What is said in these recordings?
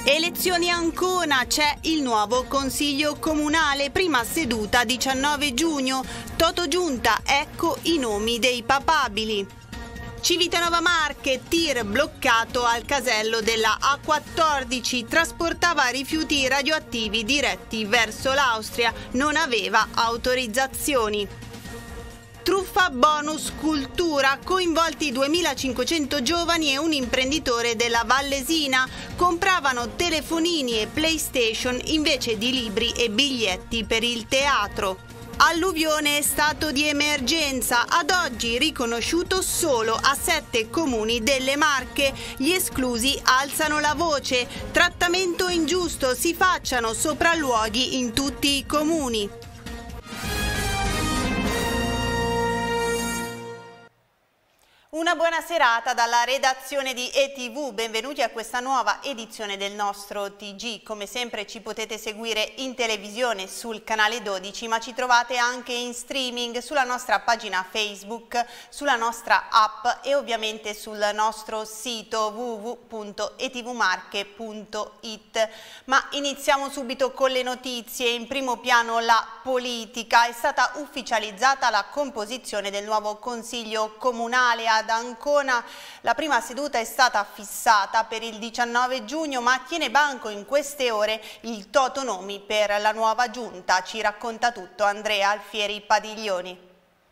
Elezioni a Ancona, c'è il nuovo Consiglio Comunale, prima seduta 19 giugno, Toto Giunta, ecco i nomi dei papabili. Civitanova Marche, tir bloccato al casello della A14, trasportava rifiuti radioattivi diretti verso l'Austria, non aveva autorizzazioni. Truffa bonus cultura, coinvolti 2500 giovani e un imprenditore della Vallesina. Compravano telefonini e PlayStation invece di libri e biglietti per il teatro. Alluvione e stato di emergenza, ad oggi riconosciuto solo a 7 comuni delle Marche. Gli esclusi alzano la voce. Trattamento ingiusto, si facciano sopralluoghi in tutti i comuni. Una buona serata dalla redazione di ETV, benvenuti a questa nuova edizione del nostro TG. Come sempre ci potete seguire in televisione sul canale 12, ma ci trovate anche in streaming sulla nostra pagina Facebook, sulla nostra app e ovviamente sul nostro sito www.etvmarche.it. Ma iniziamo subito con le notizie. In primo piano la politica. È stata ufficializzata la composizione del nuovo Consiglio Comunale ad Ancona. La prima seduta è stata fissata per il 19 giugno, ma tiene banco in queste ore il toto nomi per la nuova giunta. Ci racconta tutto Andrea Alfieri Padiglioni.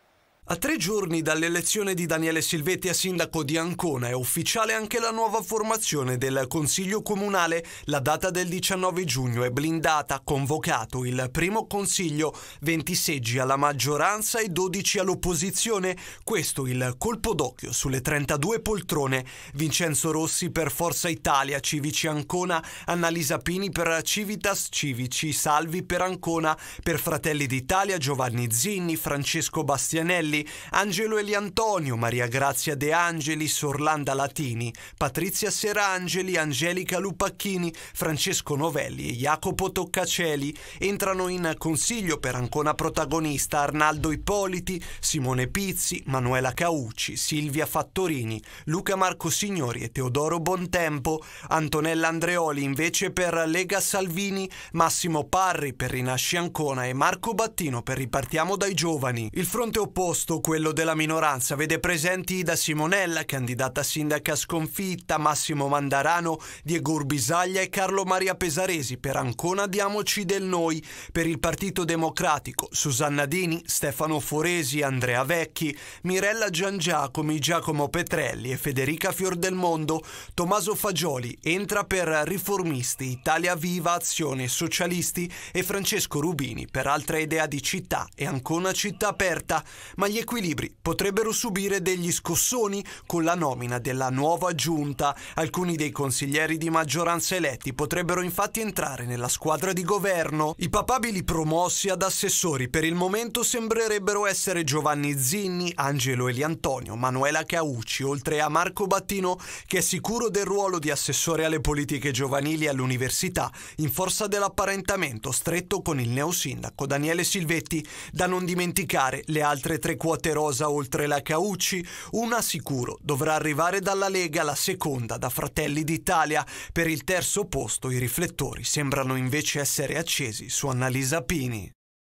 A 3 giorni dall'elezione di Daniele Silvetti a sindaco di Ancona è ufficiale anche la nuova formazione del Consiglio Comunale. La data del 19 giugno è blindata, convocato il primo consiglio, 20 seggi alla maggioranza e 12 all'opposizione. Questo il colpo d'occhio sulle 32 poltrone. Vincenzo Rossi per Forza Italia, Civici Ancona, Annalisa Pini per Civitas Civici, Salvi per Ancona, per Fratelli d'Italia Giovanni Zinni, Francesco Bastianelli, Angelo Eliantonio, Maria Grazia De Angelis, Orlando Latini, Patrizia Serangeli, Angelica Lupacchini, Francesco Novelli e Jacopo Toccaceli. Entrano in consiglio per Ancona protagonista Arnaldo Ippoliti, Simone Pizzi, Manuela Caucci, Silvia Fattorini, Luca Marco Signori e Teodoro Bontempo. Antonella Andreoli invece per Lega Salvini, Massimo Parri per Rinasci Ancona e Marco Battino per Ripartiamo dai Giovani. Il fronte opposto, quello della minoranza, vede presenti Ida Simonella, candidata sindaca sconfitta, Massimo Mandarano, Diego Urbisaglia e Carlo Maria Pesaresi per Ancona Diamoci del Noi. Per il Partito Democratico Susanna Dini, Stefano Foresi, Andrea Vecchi, Mirella Giangiacomi, Giacomo Petrelli e Federica Fiordelmondo. Tommaso Fagioli entra per Riformisti, Italia Viva, Azione, Socialisti e Francesco Rubini per Altra Idea di Città e Ancona Città Aperta. Ma gli equilibri potrebbero subire degli scossoni con la nomina della nuova giunta. Alcuni dei consiglieri di maggioranza eletti potrebbero infatti entrare nella squadra di governo. I papabili promossi ad assessori per il momento sembrerebbero essere Giovanni Zinni, Angelo Eliantonio, Manuela Caucci, oltre a Marco Battino, che è sicuro del ruolo di assessore alle politiche giovanili all'università, in forza dell'apparentamento stretto con il neosindaco Daniele Silvetti. Da non dimenticare le altre 3 quote rosa oltre la Caucci. Una sicuro dovrà arrivare dalla Lega, la seconda da Fratelli d'Italia. Per il terzo posto i riflettori sembrano invece essere accesi su Annalisa Pini.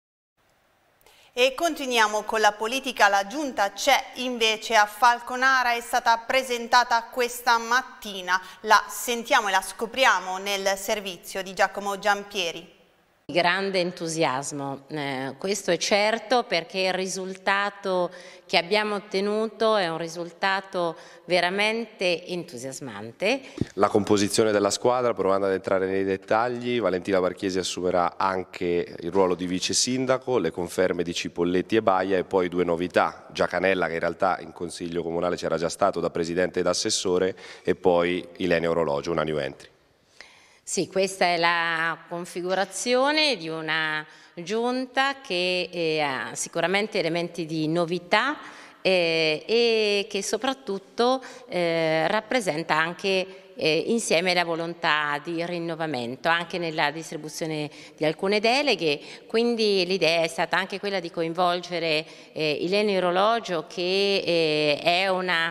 E continuiamo con la politica. La giunta c'è invece a Falconara, è stata presentata questa mattina. La sentiamo e la scopriamo nel servizio di Giacomo Giampieri. Grande entusiasmo, questo è certo, perché il risultato che abbiamo ottenuto è un risultato veramente entusiasmante. La composizione della squadra, provando ad entrare nei dettagli, Valentina Marchesi assumerà anche il ruolo di vice sindaco, le conferme di Cipolletti e Baia e poi 2 novità, Giacanella che in realtà in consiglio comunale c'era già stato da presidente ed assessore, e poi Ilenia Orologio, una new entry. Sì, questa è la configurazione di una giunta che ha sicuramente elementi di novità e che soprattutto rappresenta anche insieme la volontà di rinnovamento anche nella distribuzione di alcune deleghe. Quindi l'idea è stata anche quella di coinvolgere Ilenia Orologio, che è una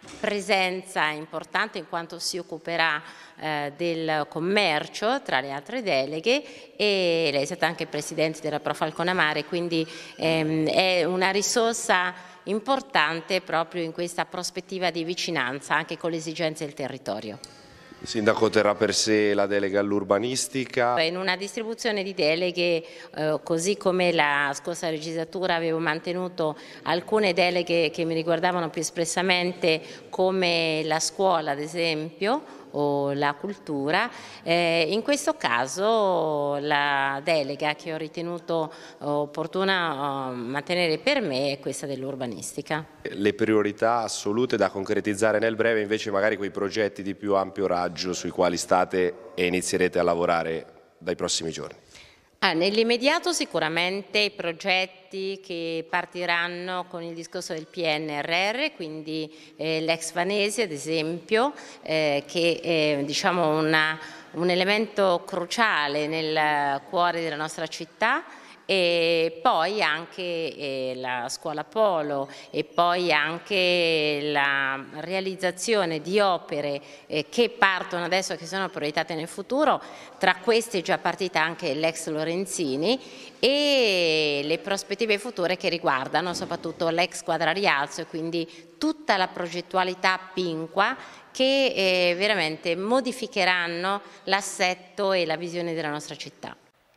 presenza importante in quanto si occuperà del commercio tra le altre deleghe, e lei è stata anche presidente della Pro Falconamare, quindi è una risorsa importante proprio in questa prospettiva di vicinanza anche con le esigenze del territorio. Il sindaco terrà per sé la delega all'urbanistica. In una distribuzione di deleghe, così come la scorsa legislatura avevo mantenuto alcune deleghe che mi riguardavano più espressamente, come la scuola ad esempio o la cultura, in questo caso la delega che ho ritenuto opportuna mantenere per me è questa dell'urbanistica. Le priorità assolute da concretizzare nel breve, invece magari quei progetti di più ampio raggio sui quali state e inizierete a lavorare dai prossimi giorni. Nell'immediato sicuramente i progetti che partiranno con il discorso del PNRR, quindi l'ex Vanesi ad esempio, che è diciamo un elemento cruciale nel cuore della nostra città, e poi anche la scuola polo, e poi anche la realizzazione di opere che partono adesso e che sono proiettate nel futuro. Tra queste è già partita anche l'ex Lorenzini, e le prospettive future che riguardano soprattutto l'ex Quadra Rialzo, e quindi tutta la progettualità Pinqua, che veramente modificheranno l'assetto e la visione della nostra città.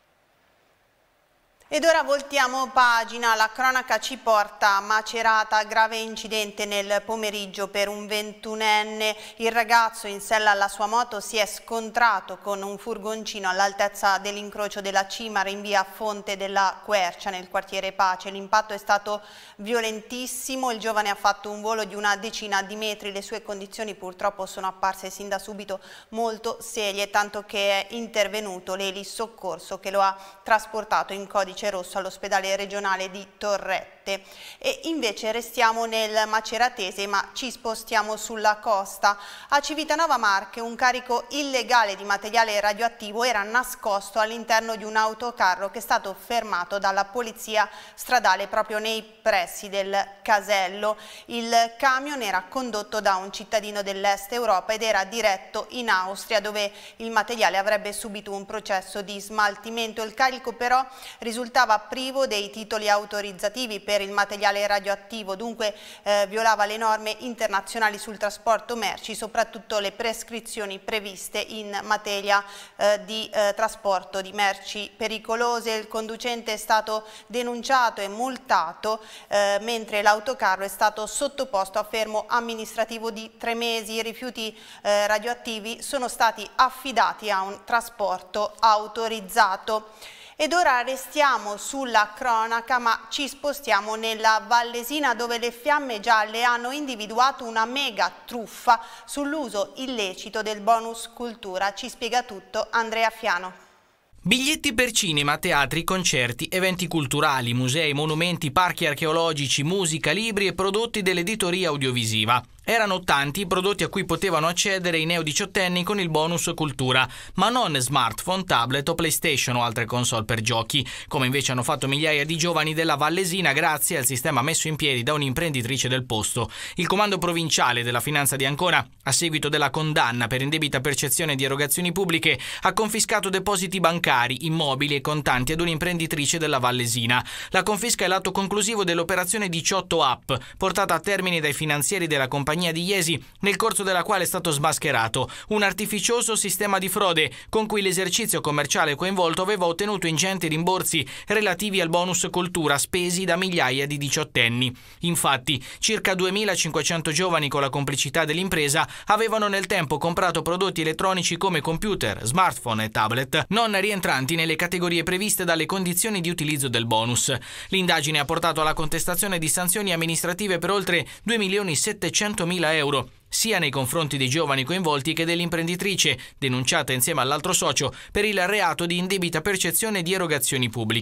Ed ora voltiamo pagina, la cronaca ci porta a Macerata, grave incidente nel pomeriggio per un 21enne. Il ragazzo in sella alla sua moto si è scontrato con un furgoncino all'altezza dell'incrocio della Cimara in via Fonte della Quercia nel quartiere Pace. L'impatto è stato violentissimo, il giovane ha fatto un volo di una decina di metri, le sue condizioni purtroppo sono apparse sin da subito molto serie, tanto che è intervenuto l'Eli Soccorso che lo ha trasportato in codice rosso all'ospedale regionale di Torrette. E invece restiamo nel maceratese, ma ci spostiamo sulla costa. A Civitanova Marche un carico illegale di materiale radioattivo era nascosto all'interno di un autocarro che è stato fermato dalla polizia stradale proprio nei pressi del casello. Il camion era condotto da un cittadino dell'Est Europa ed era diretto in Austria, dove il materiale avrebbe subito un processo di smaltimento. Il carico però risultava privo dei titoli autorizzativi per il materiale radioattivo, dunque violava le norme internazionali sul trasporto merci, soprattutto le prescrizioni previste in materia di trasporto di merci pericolose. Il conducente è stato denunciato e multato, mentre l'autocarro è stato sottoposto a fermo amministrativo di 3 mesi. I rifiuti radioattivi sono stati affidati a un trasporto autorizzato. Ed ora restiamo sulla cronaca, ma ci spostiamo nella Vallesina, dove le fiamme gialle hanno individuato una mega truffa sull'uso illecito del bonus cultura. Ci spiega tutto Andrea Fiano. Biglietti per cinema, teatri, concerti, eventi culturali, musei, monumenti, parchi archeologici, musica, libri e prodotti dell'editoria audiovisiva. Erano tanti i prodotti a cui potevano accedere i neo-diciottenni con il bonus cultura, ma non smartphone, tablet o PlayStation o altre console per giochi, come invece hanno fatto migliaia di giovani della Vallesina grazie al sistema messo in piedi da un'imprenditrice del posto. Il comando provinciale della finanza di Ancona, a seguito della condanna per indebita percezione di erogazioni pubbliche, ha confiscato depositi bancari, immobili e contanti ad un'imprenditrice della Vallesina. La confisca è l'atto conclusivo dell'operazione 18 App, portata a termine dai finanzieri della compagnia di Iesi, nel corso della quale è stato smascherato un artificioso sistema di frode con cui l'esercizio commerciale coinvolto aveva ottenuto ingenti rimborsi relativi al bonus cultura spesi da migliaia di diciottenni. Infatti, circa 2.500 giovani con la complicità dell'impresa avevano nel tempo comprato prodotti elettronici come computer, smartphone e tablet, non rientranti nelle categorie previste dalle condizioni di utilizzo del bonus. L'indagine ha portato alla contestazione di sanzioni amministrative per oltre 2.700.000 euro, sia nei confronti dei giovani coinvolti che dell'imprenditrice, denunciata insieme all'altro socio per il reato di indebita percezione di erogazioni pubbliche.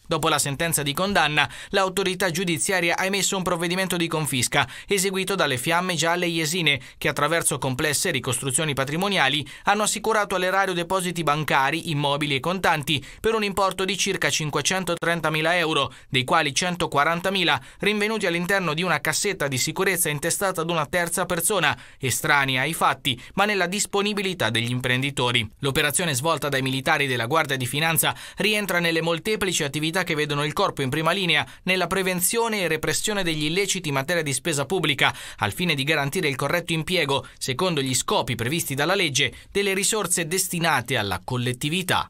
Dopo la sentenza di condanna, l'autorità giudiziaria ha emesso un provvedimento di confisca eseguito dalle Fiamme Gialle Jesine, che attraverso complesse ricostruzioni patrimoniali hanno assicurato all'erario depositi bancari, immobili e contanti per un importo di circa 530.000 euro, dei quali 140.000 rinvenuti all'interno di una cassetta di sicurezza intestata ad una terza persona, estranea ai fatti, ma nella disponibilità degli imprenditori. L'operazione svolta dai militari della Guardia di Finanza rientra nelle molteplici attività che vedono il corpo in prima linea nella prevenzione e repressione degli illeciti in materia di spesa pubblica, al fine di garantire il corretto impiego, secondo gli scopi previsti dalla legge, delle risorse destinate alla collettività.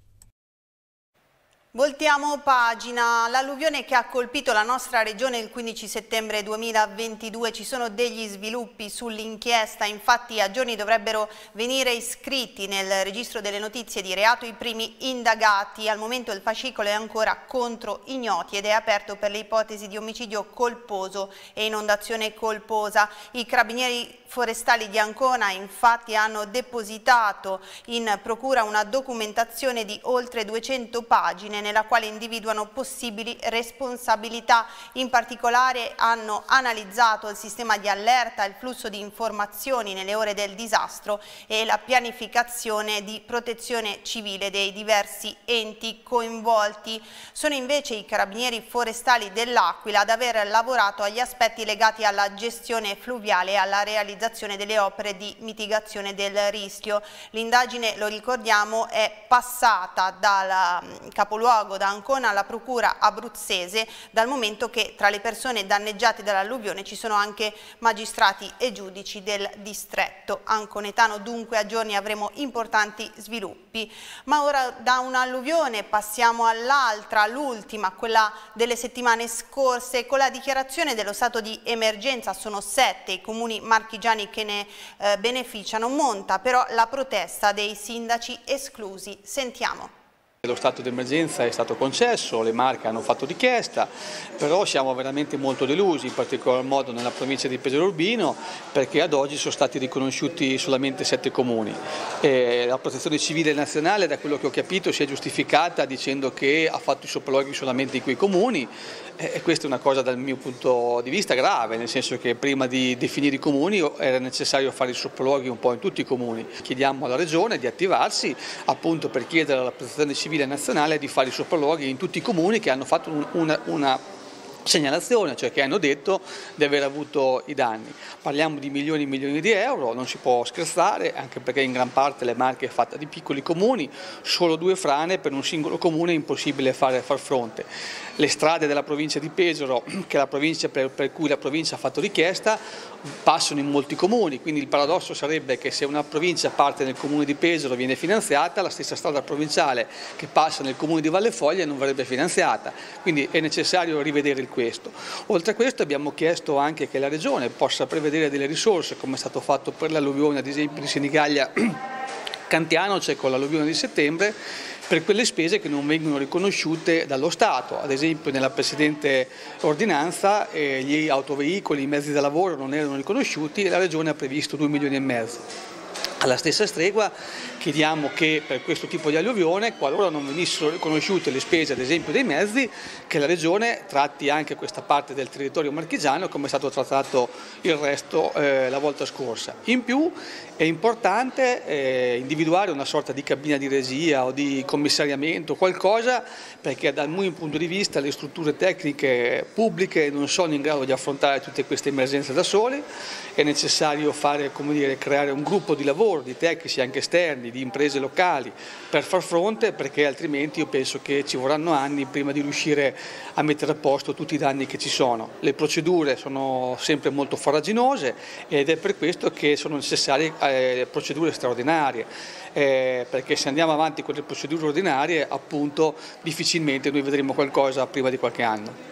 Voltiamo pagina. L'alluvione che ha colpito la nostra regione il 15 settembre 2022, ci sono degli sviluppi sull'inchiesta, infatti a giorni dovrebbero venire iscritti nel registro delle notizie di reato i primi indagati. Al momento il fascicolo è ancora contro ignoti ed è aperto per le ipotesi di omicidio colposo e inondazione colposa. I carabinieri forestali di Ancona infatti hanno depositato in procura una documentazione di oltre 200 pagine nella quale individuano possibili responsabilità. In particolare hanno analizzato il sistema di allerta, il flusso di informazioni nelle ore del disastro e la pianificazione di protezione civile dei diversi enti coinvolti. Sono invece i carabinieri forestali dell'Aquila ad aver lavorato agli aspetti legati alla gestione fluviale e alla realizzazione delle opere di mitigazione del rischio. L'indagine, lo ricordiamo, è passata dal capoluogo da Ancona alla procura abruzzese, dal momento che tra le persone danneggiate dall'alluvione ci sono anche magistrati e giudici del distretto anconetano. Dunque a giorni avremo importanti sviluppi. Ma ora da un'alluvione passiamo all'altra, l'ultima, quella delle settimane scorse. Con la dichiarazione dello stato di emergenza sono 7 i comuni marchigiani che ne beneficiano. Monta però la protesta dei sindaci esclusi. Sentiamo. Lo stato d'emergenza è stato concesso, le Marche hanno fatto richiesta, però siamo veramente molto delusi, in particolar modo nella provincia di Pesaro Urbino, perché ad oggi sono stati riconosciuti solamente 7 comuni. La Protezione Civile Nazionale, da quello che ho capito, si è giustificata dicendo che ha fatto i sopralluoghi solamente in quei comuni, e questa è una cosa dal mio punto di vista grave, nel senso che prima di definire i comuni era necessario fare i sopralluoghi un po' in tutti i comuni. Chiediamo alla Regione di attivarsi appunto per chiedere alla Protezione Civile Nazionale di fare i sopralluoghi in tutti i comuni che hanno fatto una segnalazione, cioè che hanno detto di aver avuto i danni. Parliamo di milioni e milioni di euro, non si può scherzare, anche perché in gran parte le Marche è fatta di piccoli comuni, solo 2 frane per un singolo comune è impossibile far fronte. Le strade della provincia di Pesaro, che è la provincia per cui la provincia ha fatto richiesta, passano in molti comuni, quindi il paradosso sarebbe che se una provincia parte nel comune di Pesaro viene finanziata, la stessa strada provinciale che passa nel comune di Vallefoglia non verrebbe finanziata, quindi è necessario rivedere questo. Oltre a questo abbiamo chiesto anche che la Regione possa prevedere delle risorse, come è stato fatto per l'alluvione ad esempio di Senigallia Cantiano, cioè con l'alluvione di settembre, per quelle spese che non vengono riconosciute dallo Stato. Ad esempio nella precedente ordinanza gli autoveicoli, i mezzi da lavoro non erano riconosciuti e la Regione ha previsto 2,5 milioni. Alla stessa stregua chiediamo che per questo tipo di alluvione, qualora non venissero riconosciute le spese ad esempio dei mezzi, che la Regione tratti anche questa parte del territorio marchigiano come è stato trattato il resto la volta scorsa. In più è importante individuare una sorta di cabina di regia o di commissariamento, qualcosa, perché dal mio punto di vista le strutture tecniche pubbliche non sono in grado di affrontare tutte queste emergenze da sole, è necessario fare, creare un gruppo di lavoro di tecnici anche esterni, di imprese locali per far fronte, perché altrimenti io penso che ci vorranno anni prima di riuscire a mettere a posto tutti i danni che ci sono. Le procedure sono sempre molto farraginose ed è per questo che sono necessarie procedure straordinarie, perché se andiamo avanti con le procedure ordinarie appunto difficilmente noi vedremo qualcosa prima di qualche anno.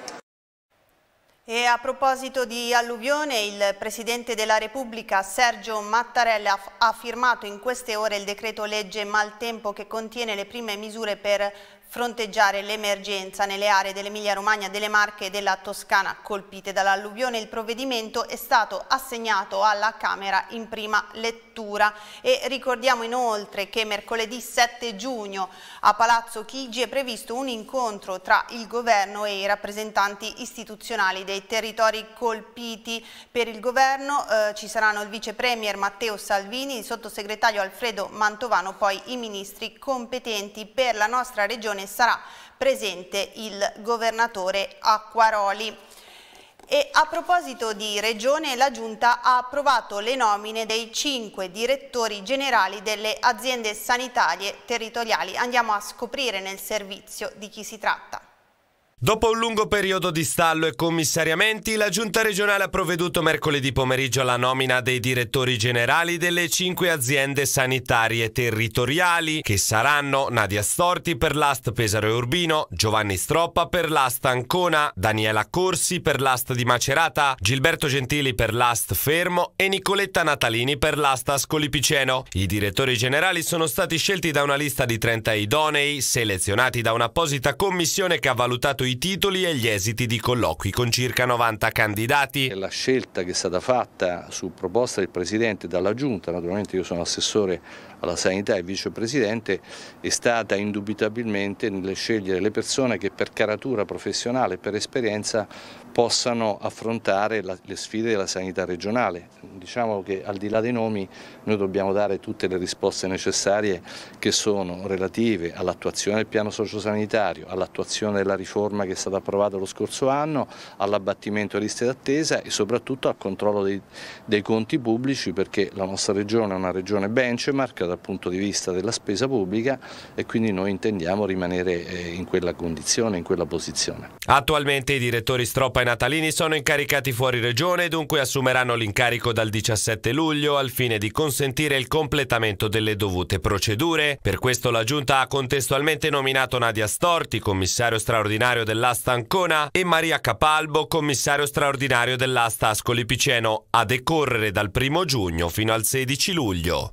E a proposito di alluvione, il Presidente della Repubblica Sergio Mattarella ha firmato in queste ore il decreto legge maltempo che contiene le prime misure per fronteggiare l'emergenza nelle aree dell'Emilia-Romagna, delle Marche e della Toscana colpite dall'alluvione. Il provvedimento è stato assegnato alla Camera in prima lettura e ricordiamo inoltre che mercoledì 7 giugno a Palazzo Chigi è previsto un incontro tra il governo e i rappresentanti istituzionali dei territori colpiti. Per il governo ci saranno il vice premier Matteo Salvini, il sottosegretario Alfredo Mantovano, poi i ministri competenti. Per la nostra regione sarà presente il governatore Acquaroli. E a proposito di regione, la Giunta ha approvato le nomine dei 5 direttori generali delle aziende sanitarie territoriali. Andiamo a scoprire nel servizio di chi si tratta. Dopo un lungo periodo di stallo e commissariamenti, la Giunta regionale ha provveduto mercoledì pomeriggio alla nomina dei direttori generali delle 5 aziende sanitarie territoriali, che saranno Nadia Storti per l'AST Pesaro e Urbino, Giovanni Stroppa per l'AST Ancona, Daniela Corsi per l'AST di Macerata, Gilberto Gentili per l'AST Fermo e Nicoletta Natalini per l'AST Ascoli Piceno. I direttori generali sono stati scelti da una lista di 30 idonei, selezionati da un'apposita commissione che ha valutato i titoli e gli esiti di colloqui con circa 90 candidati. La scelta che è stata fatta su proposta del Presidente dalla Giunta, naturalmente io sono assessore alla sanità e vicepresidente, è stata indubitabilmente nel scegliere le persone che per caratura professionale e per esperienza possano affrontare le sfide della sanità regionale. Diciamo che al di là dei nomi noi dobbiamo dare tutte le risposte necessarie che sono relative all'attuazione del piano sociosanitario, all'attuazione della riforma che è stata approvata lo scorso anno, all'abbattimento delle liste d'attesa e soprattutto al controllo dei conti pubblici, perché la nostra regione è una regione benchmark dal punto di vista della spesa pubblica e quindi noi intendiamo rimanere in quella condizione, in quella posizione. Attualmente i direttori Stroppa e Natalini sono incaricati fuori regione e dunque assumeranno l'incarico dal 17 luglio al fine di consentire il completamento delle dovute procedure. Per questo la Giunta ha contestualmente nominato Nadia Storti, commissario straordinario dell'AST Ancona, e Maria Capalbo, commissario straordinario dell'AST Ascoli Piceno, a decorrere dal 1 giugno fino al 16 luglio.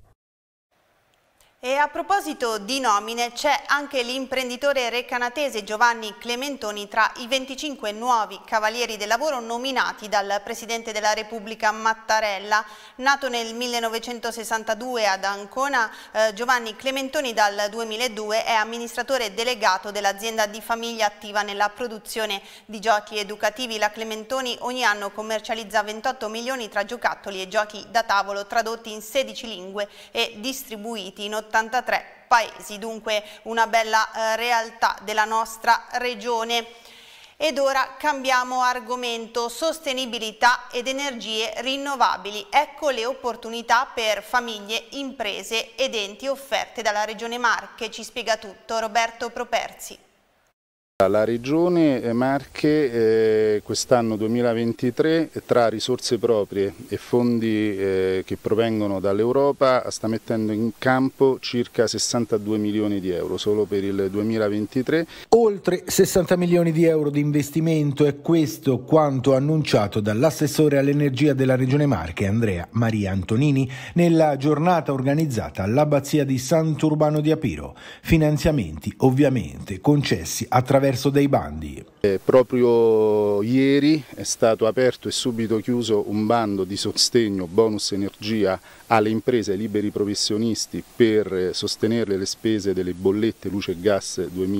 E a proposito di nomine, c'è anche l'imprenditore recanatese Giovanni Clementoni tra i 25 nuovi cavalieri del lavoro nominati dal Presidente della Repubblica Mattarella. Nato nel 1962 ad Ancona, Giovanni Clementoni dal 2002 è amministratore delegato dell'azienda di famiglia attiva nella produzione di giochi educativi. La Clementoni ogni anno commercializza 28 milioni tra giocattoli e giochi da tavolo tradotti in 16 lingue e distribuiti in 83 paesi, dunque una bella realtà della nostra regione. Ed ora cambiamo argomento: sostenibilità ed energie rinnovabili. Ecco le opportunità per famiglie, imprese ed enti offerte dalla Regione Marche. Ci spiega tutto Roberto Properzi. La Regione Marche quest'anno 2023 tra risorse proprie e fondi che provengono dall'Europa sta mettendo in campo circa 62 milioni di euro solo per il 2023. Oltre 60 milioni di euro di investimento, è questo quanto annunciato dall'assessore all'energia della Regione Marche Andrea Maria Antonini nella giornata organizzata all'Abbazia di Sant'Urbano di Apiro. Finanziamenti ovviamente concessi attraverso dei bandi. Proprio ieri è stato aperto e subito chiuso un bando di sostegno bonus energia alle imprese e liberi professionisti per sostenere le spese delle bollette luce e gas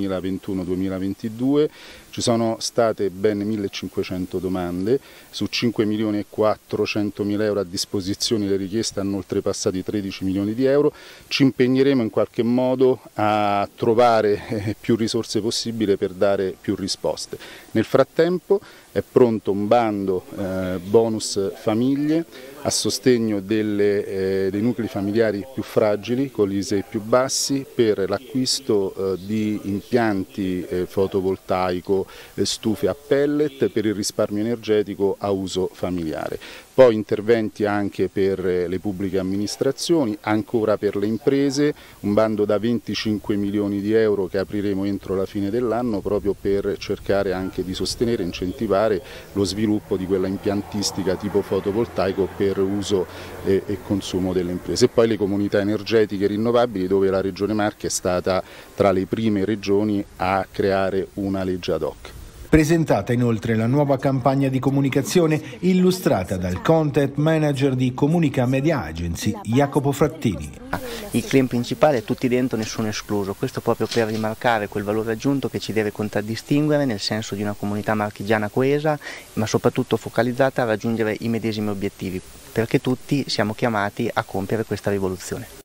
2021-2022. Ci sono state ben 1500 domande, su 5 milioni e 400 mila euro a disposizione le richieste hanno oltrepassato i 13 milioni di euro. Ci impegneremo in qualche modo a trovare più risorse possibili per dare più risposte. Nel frattempo è pronto un bando bonus famiglie a sostegno dei nuclei familiari più fragili con gli ISEE più bassi per l'acquisto di impianti fotovoltaico, stufe a pellet per il risparmio energetico a uso familiare. poi interventi anche per le pubbliche amministrazioni, ancora per le imprese, un bando da 25 milioni di euro che apriremo entro la fine dell'anno proprio per cercare anche di sostenere e incentivare lo sviluppo di quella impiantistica tipo fotovoltaico per uso e consumo delle imprese. E poi le comunità energetiche rinnovabili, dove la Regione Marche è stata tra le prime regioni a creare una legge ad hoc. Presentata inoltre la nuova campagna di comunicazione illustrata dal content manager di Comunica Media Agency, Jacopo Frattini. Il claim principale è tutti dentro, nessuno escluso, questo proprio per rimarcare quel valore aggiunto che ci deve contraddistinguere nel senso di una comunità marchigiana coesa, ma soprattutto focalizzata a raggiungere i medesimi obiettivi, perché tutti siamo chiamati a compiere questa rivoluzione.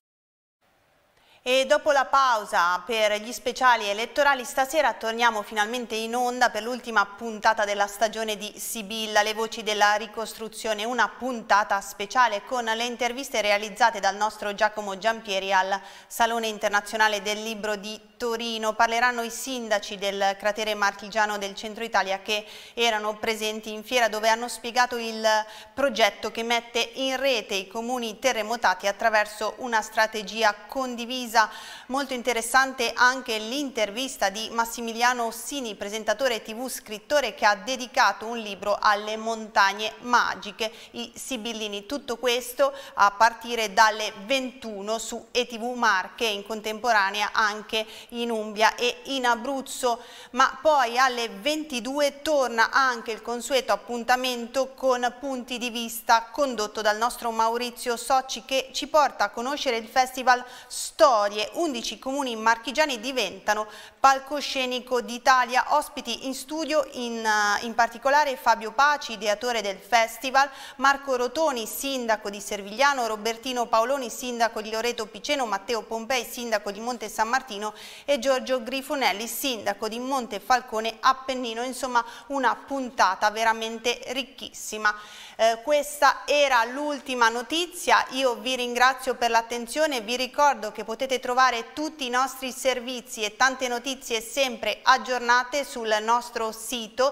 E dopo la pausa per gli speciali elettorali, stasera torniamo finalmente in onda per l'ultima puntata della stagione di Sibilla, le voci della ricostruzione, una puntata speciale con le interviste realizzate dal nostro Giacomo Giampieri al Salone Internazionale del Libro di Torino. Parleranno i sindaci del cratere marchigiano del centro Italia che erano presenti in fiera, dove hanno spiegato il progetto che mette in rete i comuni terremotati attraverso una strategia condivisa. Molto interessante anche l'intervista di Massimiliano Ossini, presentatore TV, scrittore, che ha dedicato un libro alle montagne magiche, i Sibillini. Tutto questo a partire dalle 21 su ETV Marche, in contemporanea anche in Umbria e in Abruzzo. Ma poi alle 22 torna anche il consueto appuntamento con Punti di Vista, condotto dal nostro Maurizio Socci, che ci porta a conoscere il festival Storie. 11 comuni marchigiani diventano palcoscenico d'Italia. Ospiti in studio in particolare Fabio Paci, ideatore del festival, Marco Rotoni, sindaco di Servigliano, Robertino Paoloni, sindaco di Loreto Piceno, Matteo Pompei, sindaco di Monte San Martino, e Giorgio Grifonelli, sindaco di Monte Falcone Appennino. Insomma, una puntata veramente ricchissima. Questa era l'ultima notizia. Io vi ringrazio per l'attenzione, vi ricordo che potete trovare tutti i nostri servizi e tante notizie sempre aggiornate sul nostro sito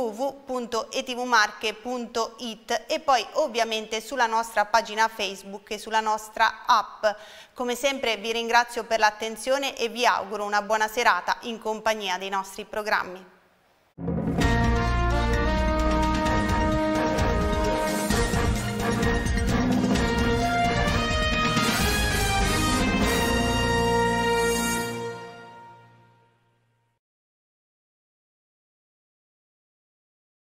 www.etvmarche.it e poi ovviamente sulla nostra pagina Facebook e sulla nostra app. Come sempre vi ringrazio per l'attenzione e vi auguro una buona serata in compagnia dei nostri programmi.